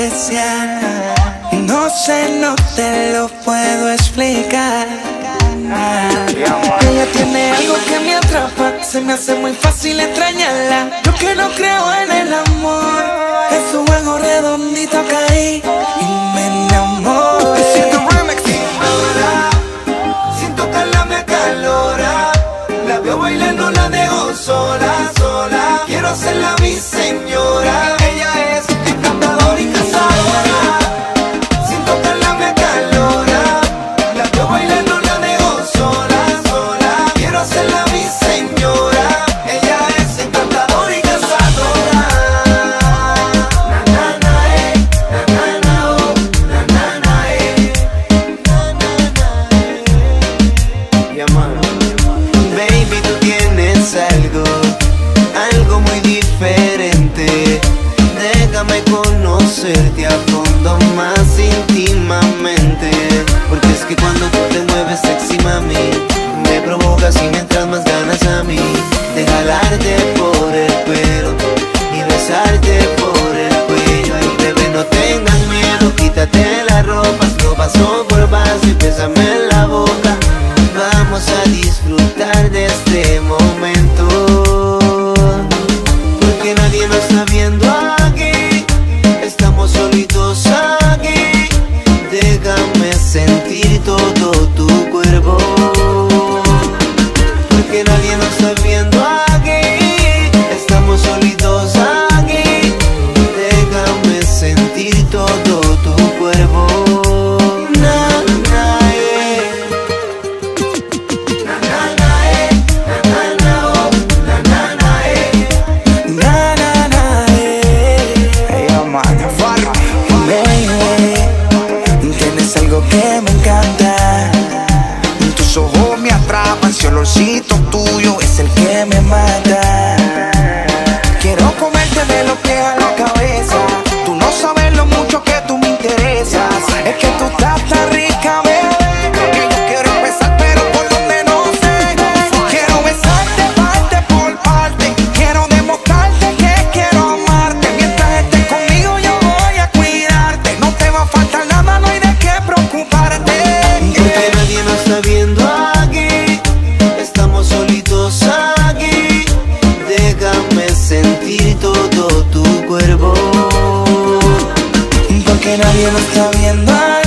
especial. No sé, no te lo puedo explicar. Ella tiene algo que me atrapa, se me hace muy fácil extrañarla. Yo que no creo en el amor, en su juego redondito caí y me enamoré. Ahora, sin tocarla me acalora. La veo bailando, la dejo sola, sola. Quiero hacerla mi señora. Ella es encantadora y cazadora. Sin tocarla me acalora. La veo bailando, la dejo sola, sola. Quiero hacerla mi señora. Ella es encantadora y cazadora. Na na na na na oh, na na na na na. Baby, tú tienes algo muy diferente. Déjame conocerte a fondo, más íntimamente. Porque es que cuando tú te mueves sexy, mami, me provocas y me entras más ganas a mí de jalarte por el pelo y besarte por el cuello. Ay, bebé, no tengas miedo, quítate la ropa, lo paso por vaso y bésame en la boca. Vamos a disfrutar de este momento, porque nadie nos está viendo aquí. Estamos solitos aquí. Déjame sentir todo tu cuerpo, porque nadie nos está viendo aquí. Estamos solitos aquí. Déjame sentir todo tu cuerpo. Que me encanta, tus ojos me atrapan, ese olorcito tuyo es el que me mata. Quiero comerte de los pies a la cabeza, tú no sabes lo mucho que tú me interesas. Es que tú estás tan rica, bebé, que yo quiero empezar pero por donde no sé. Quiero besarte parte por parte, quiero demostrarte que quiero amarte. Mientras estés conmigo yo voy a cuidarte, no te va a faltar nada, no hay de qué preocuparte. Porque nadie nos está viendo aquí. Estamos solitos aquí. Déjame sentir todo tu cuerpo, porque nadie nos está viendo aquí.